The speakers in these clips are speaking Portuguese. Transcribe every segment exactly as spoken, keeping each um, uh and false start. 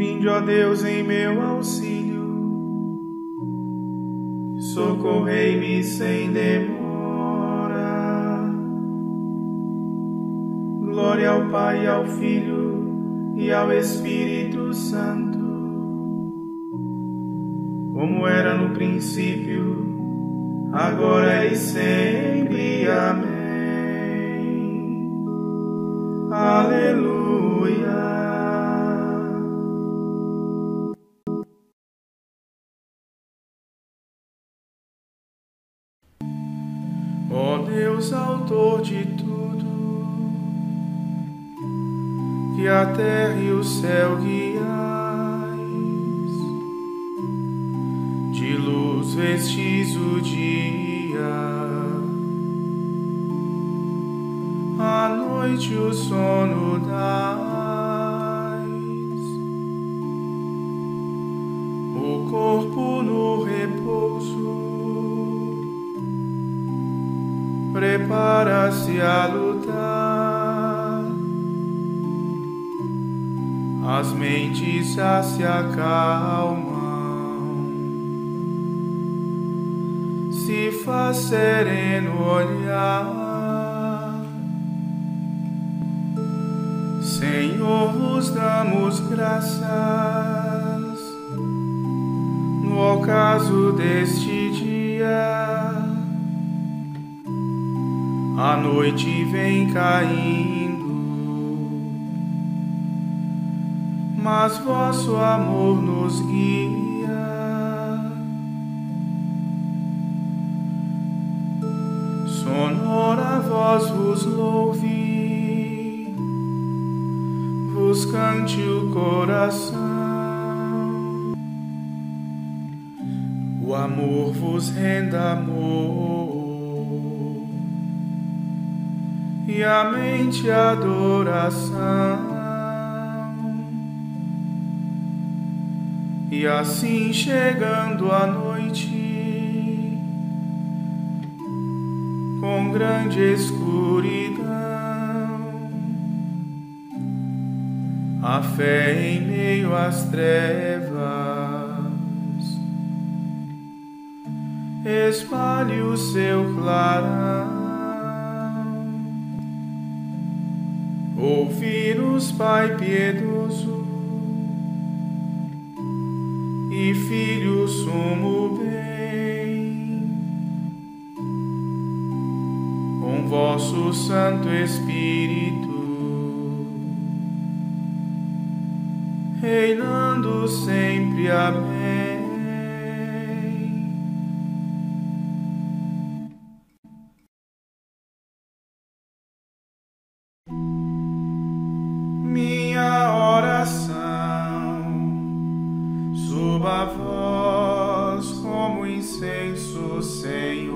Vinde, ó Deus, em meu auxílio, socorrei-me sem demora. Glória ao Pai, ao Filho e ao Espírito Santo, como era no princípio, agora e sempre. Amém. Aleluia. Ó Deus, autor de tudo, que a terra e o céu guiais, de luz vestis o dia, à noite o sono dais, o corpo no repouso prepara-se a lutar, as mentes já se acalmam, se faz sereno olhar. Senhor, vos damos graças no ocaso deste dia. A noite vem caindo, mas vosso amor nos guia. Sonora voz vos louve, vos cante o coração. O amor vos renda amor e a mente adoração. E assim, chegando a noite, com grande escuridão, a fé em meio às trevas espalhe o seu clarão. Ouvi-nos, Pai piedoso, e Filho sumo bem, com vosso Santo Espírito, reinando sempre. Amém. Minha oração suba a vós como incenso, Senhor.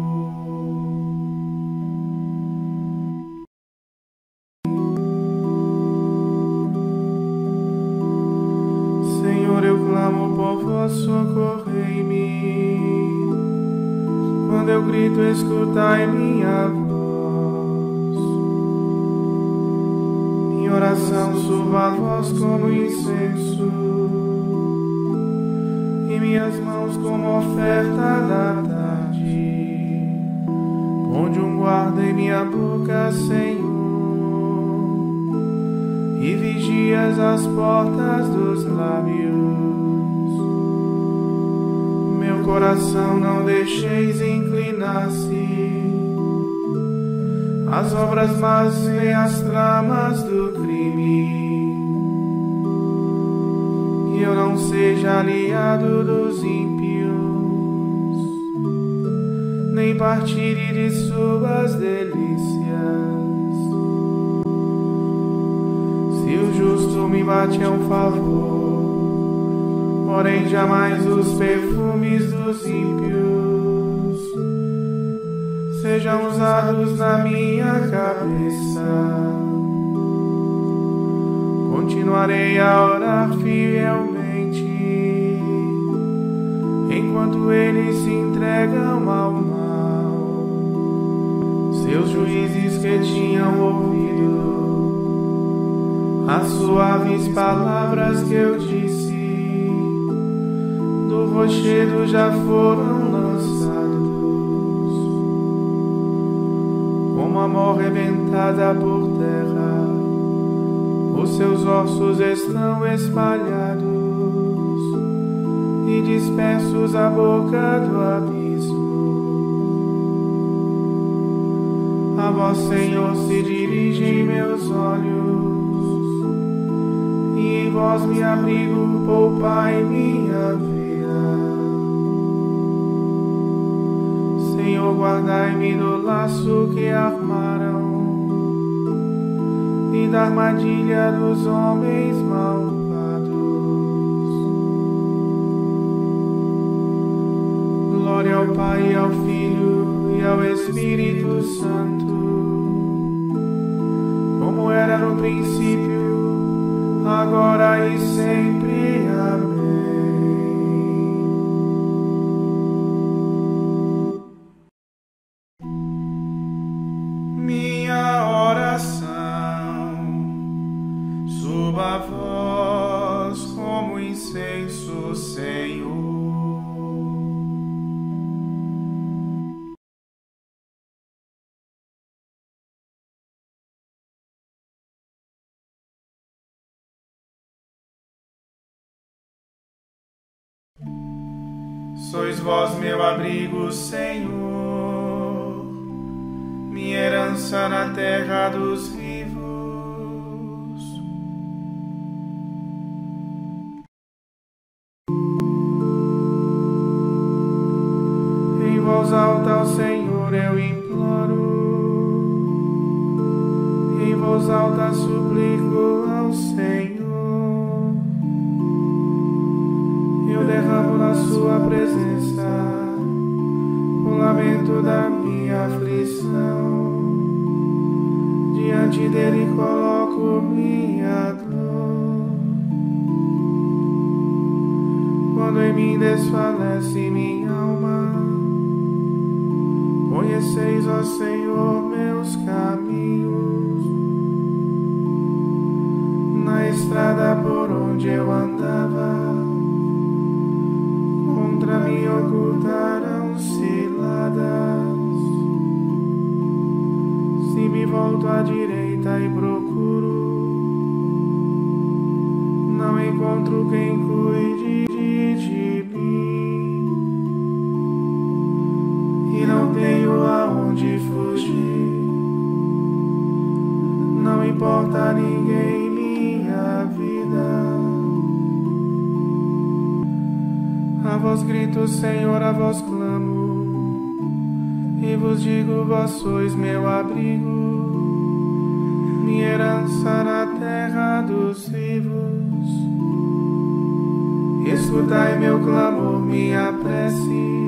Senhor, eu clamo por vós, socorrei-me. Quando eu grito, escutai minha voz. Minha oração suba a vós como incenso, e minhas mãos como oferta da tarde. Ponde um guarda em minha boca, Senhor, e vigias as portas dos lábios. Meu coração não deixeis inclinar-se às obras más nem às tramas do crime, que eu não seja aliado dos ímpios, nem partilhe de suas delícias. Se o justo me bate a um favor, porém jamais os perfumes dos ímpios sejam usados na minha cabeça. Continuarei a orar fielmente, enquanto eles se entregam ao mal. Seus juízes que tinham ouvido as suaves palavras que eu disse, do rochedo já foram lançados, como a mó rebentada por terra, os seus ossos estão espalhados e dispersos à boca do abismo. A vós, Senhor, se dirigem meus olhos, e em vós me abrigo, poupai minha vida. Senhor, guardai-me do laço que armaram e da armadilha dos homens malvados. Glória ao Pai, e ao Filho e ao Espírito Santo, como era no princípio, agora e sempre. Amém. Minha oração suba a vós como incenso, Senhor. Sois vós meu abrigo, Senhor, minha herança na terra dos vivos. Em voz alta ao Senhor eu imploro, em voz alta suplico ao Senhor. Eu derramo na sua presença o lamento da minha aflição. Diante dele coloco minha dor. Quando em mim desfalece minha alma, conheceis, ó Senhor, meus caminhos. Na estrada por onde eu andava, contra mim ocultaram ciladas. Se me volto à direita e procuro, não encontro quem cuide de mim, e não tenho aonde fugir. Não importa a ninguém minha vida. A vós grito, Senhor, a vós clamo, e vos digo, vós sois meu abrigo, minha herança na terra dos vivos. Escutai meu clamor, minha prece,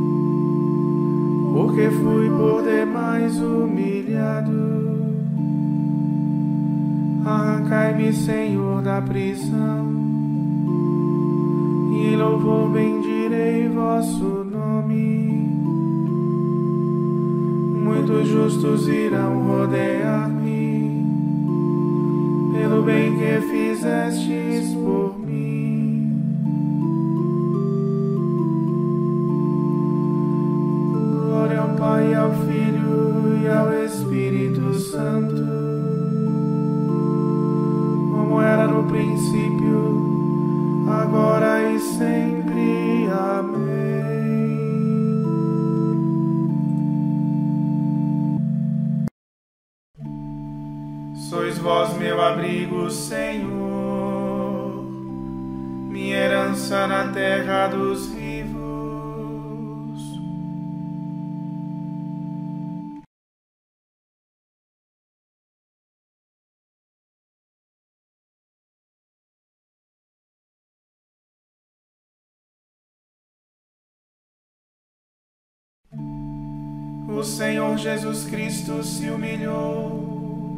porque fui por demais humilhado. Arrancai-me, Senhor, da prisão, e em louvor bendirei vosso nome. Muitos justos irão rodear-me, pelo bem que fizestes por mim. Glória ao Pai, ao Filho e ao Espírito Santo, como era no princípio, agora e sempre. Amém. Sois vós meu abrigo, Senhor, minha herança na terra dos vivos. O Senhor Jesus Cristo se humilhou,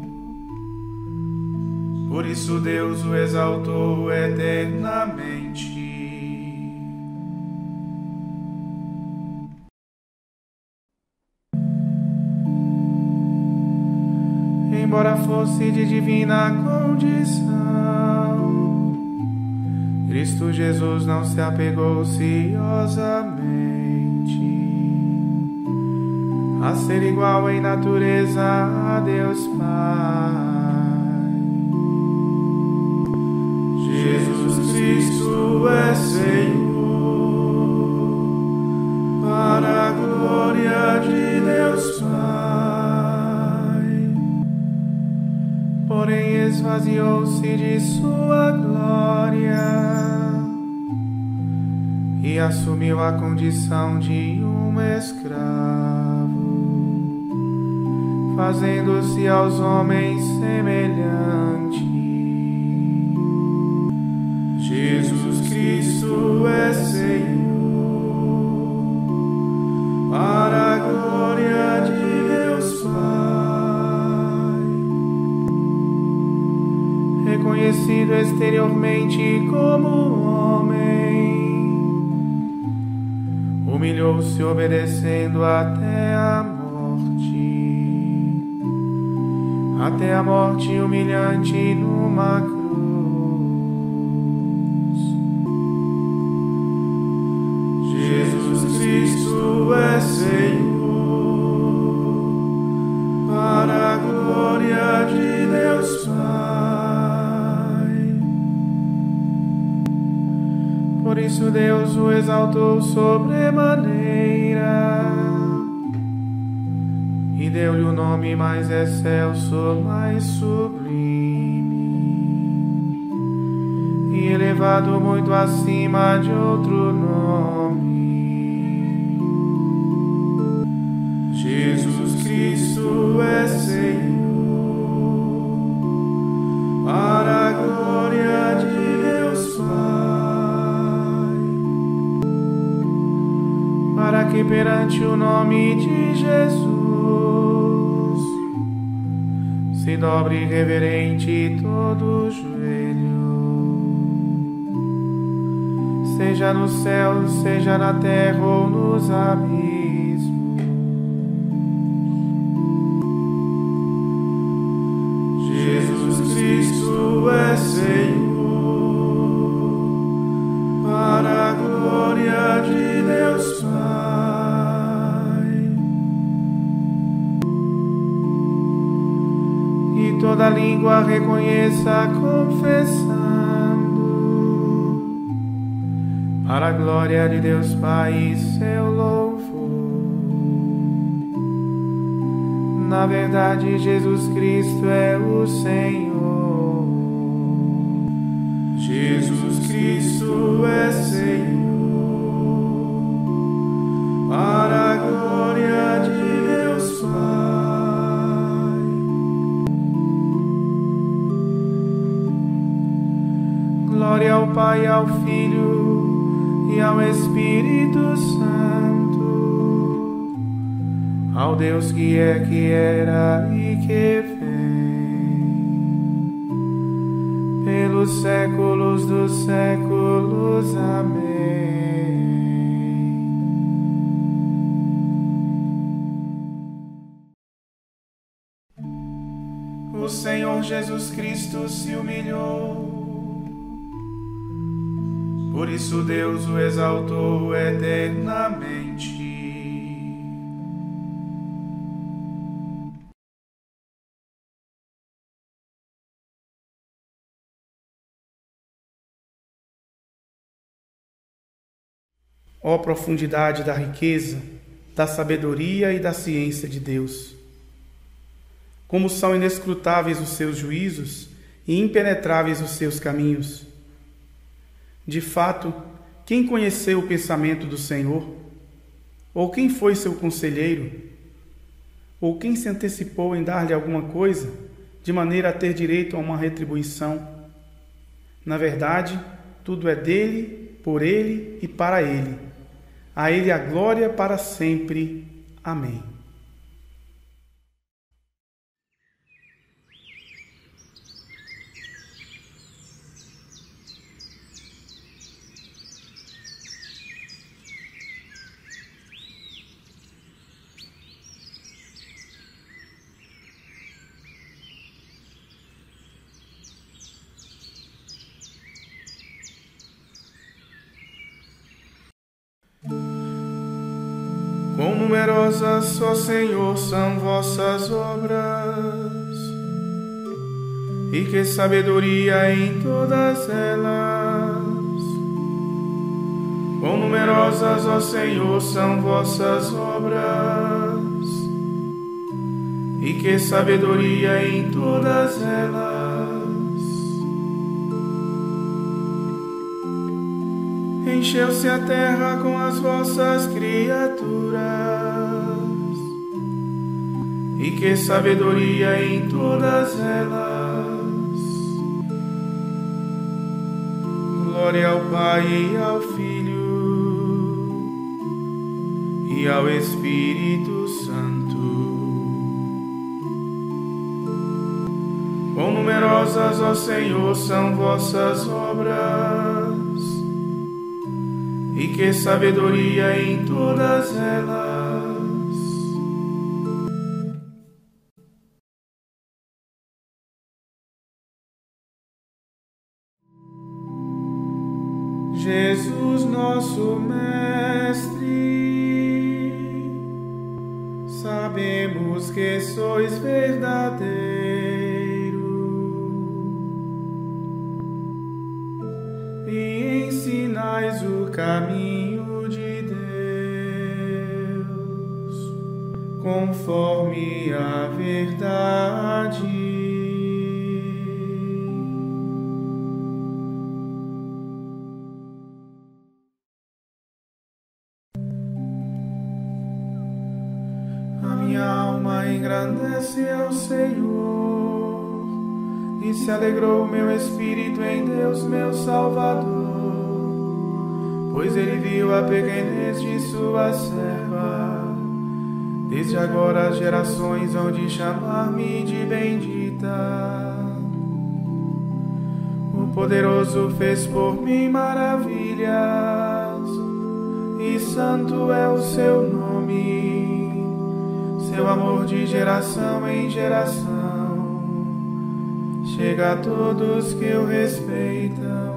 por isso Deus o exaltou eternamente. embora fosse de divina condição, Cristo Jesus não se apegou ciosamente a ser igual em natureza a Deus Pai. Jesus Cristo é Senhor, para a glória de Deus Pai. Porém esvaziou-se de sua glória e assumiu a condição de um escravo, fazendo-se aos homens semelhante. Jesus Cristo é Senhor, para a glória de Deus Pai. Reconhecido exteriormente como homem, humilhou-se obedecendo até a morte, até a morte humilhante numa cruz. Jesus Cristo é Senhor, para a glória de Deus Pai. Por isso Deus o exaltou sobremaneira e deu-lhe o nome mais excelso, mais sublime, e elevado muito acima de outro nome. Jesus Cristo é Senhor, para a glória de Deus Pai, para que perante o nome de Jesus se dobre reverente todo o joelho, seja no céu, seja na terra ou nos abismos. Jesus Cristo é Senhor, para a glória de Deus Pai. E toda língua reconheça confessando, para a glória de Deus Pai e seu louvor. Na verdade, Jesus Cristo é o Senhor. Jesus Cristo é Senhor, para a glória de Deus Pai. Glória ao Pai, ao Filho e ao Espírito Santo, ao Deus que é, que era e que vem, pelos séculos dos séculos. Amém. O Senhor Jesus Cristo se humilhou, por isso Deus o exaltou eternamente. Ó profundidade da riqueza, da sabedoria e da ciência de Deus! Como são inescrutáveis os seus juízos e impenetráveis os seus caminhos! De fato, quem conheceu o pensamento do Senhor? Ou quem foi seu conselheiro? Ou quem se antecipou em dar-lhe alguma coisa, de maneira a ter direito a uma retribuição? Na verdade, tudo é dele, por ele e para ele. A ele a glória para sempre. Amém. Quão numerosas, ó Senhor, são vossas obras, e que sabedoria em todas elas. Quão numerosas, ó Senhor, são vossas obras, e que sabedoria em todas elas. Encheu-se a terra com as vossas criaturas, e que sabedoria em todas elas. Glória ao Pai e ao Filho e ao Espírito Santo. Quão numerosas, ó Senhor, são vossas obras, e que sabedoria em todas elas. Jesus, nosso Mestre, sabemos que sois verdadeiro e ensinais o caminho de Deus, conforme a verdade. A minha alma engrandece ao Senhor, e se alegrou o meu espírito em Deus, meu Salvador, pois ele viu a pequenez de sua serva. Desde agora as gerações hão de chamar-me de bendita. O poderoso fez por mim maravilhas, e santo é o seu nome. Seu amor de geração em geração chega a todos que o respeitam.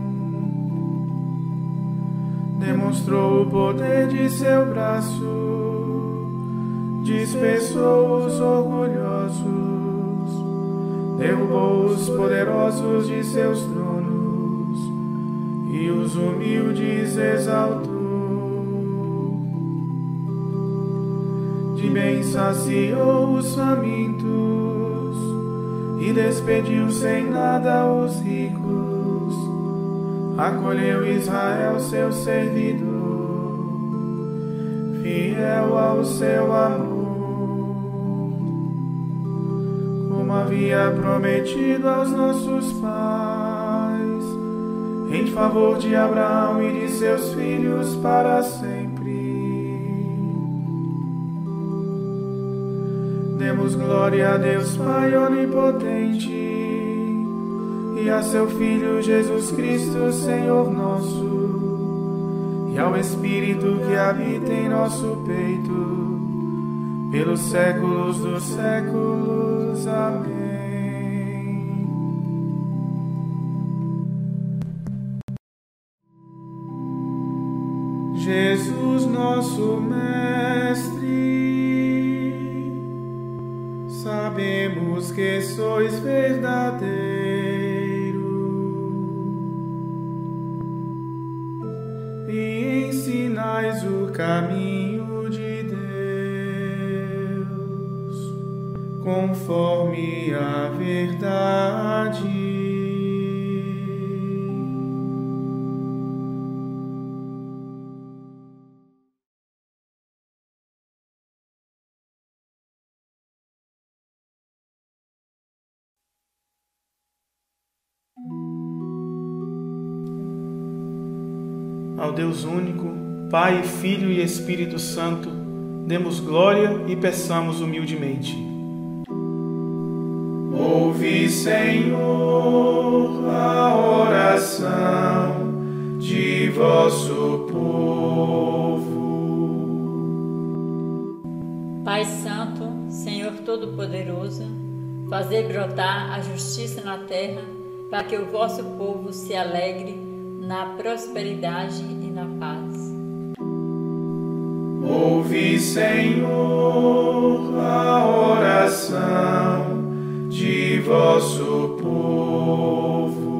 Demonstrou o poder de seu braço, dispersou os orgulhosos, derrubou os poderosos de seus tronos e os humildes exaltou. De bem saciou os famintos e despediu sem nada os ricos. Acolheu Israel, seu servidor, fiel ao seu amor, como havia prometido aos nossos pais, em favor de Abraão e de seus filhos para sempre. Demos glória a Deus Pai onipotente e a seu Filho Jesus Cristo, Senhor nosso, e ao Espírito que habita em nosso peito, pelos séculos dos séculos. Amém. Jesus, nosso Mestre, sabemos que sois verdadeiro e ensinais o caminho de Deus, conforme a verdade. Ao Deus único, Pai, Filho e Espírito Santo, demos glória e peçamos humildemente. Ouve, Senhor, a oração de vosso povo. Pai Santo, Senhor Todo-Poderoso, fazei brotar a justiça na terra, para que o vosso povo se alegre na prosperidade e na paz. Ouve, Senhor, a oração de vosso povo.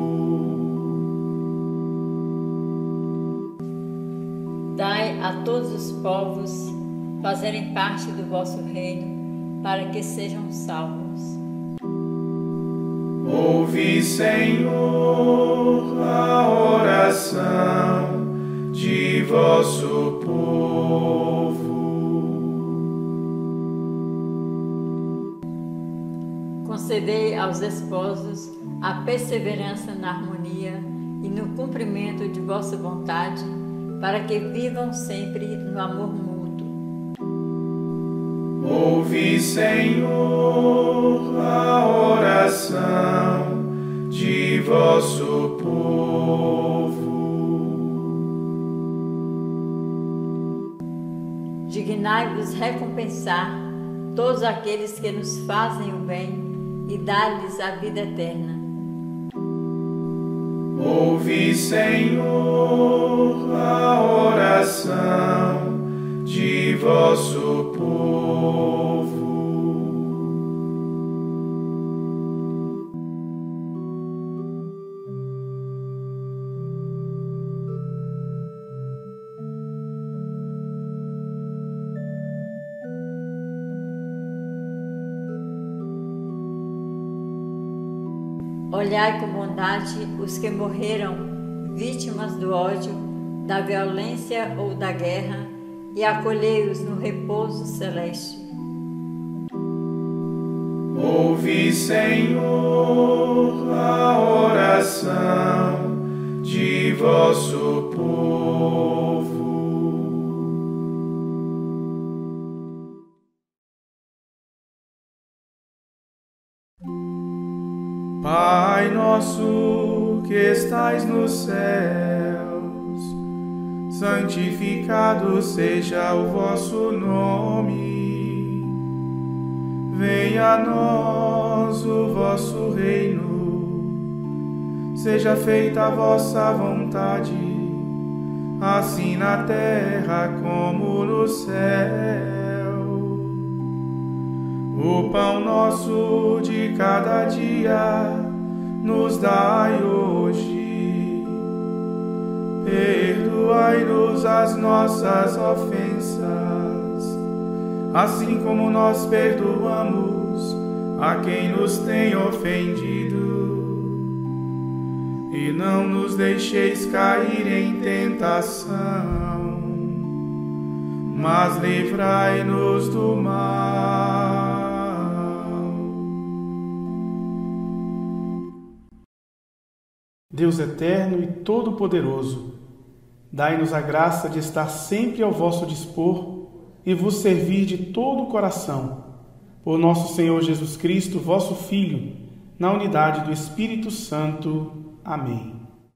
Dai a todos os povos fazerem parte do vosso reino, para que sejam salvos. Ouve, Senhor, a oração de vosso povo. Concedei aos esposos a perseverança na harmonia e no cumprimento de vossa vontade, para que vivam sempre no amor mútuo. Ouve, Senhor, a oração de vosso povo. Dignai-vos recompensar todos aqueles que nos fazem o bem e dar-lhes a vida eterna. Ouve, Senhor, a oração de vosso povo. Olhai com bondade os que morreram, vítimas do ódio, da violência ou da guerra, e acolhei-os no repouso celeste. Ouve, Senhor, a oração de vosso povo. Pai nosso que estais nos céus, santificado seja o vosso nome. Venha a nós o vosso reino, seja feita a vossa vontade, assim na terra como no céu. O pão nosso de cada dia nos dai hoje. Perdoai-nos as nossas ofensas, assim como nós perdoamos a quem nos tem ofendido. E não nos deixeis cair em tentação, mas livrai-nos do mal. Deus eterno e todo-poderoso, dai-nos a graça de estar sempre ao vosso dispor e vos servir de todo o coração, por nosso Senhor Jesus Cristo, vosso Filho, na unidade do Espírito Santo. Amém.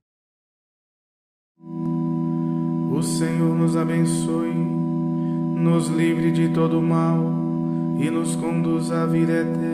O Senhor nos abençoe, nos livre de todo mal e nos conduz à vida eterna.